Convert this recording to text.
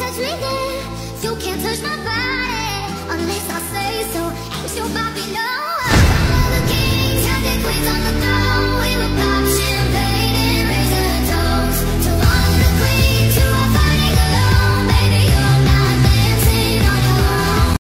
catch me there. You can't touch my body unless I say so. Ain't your Bobby, no. All the kings had their queens on the throne. We were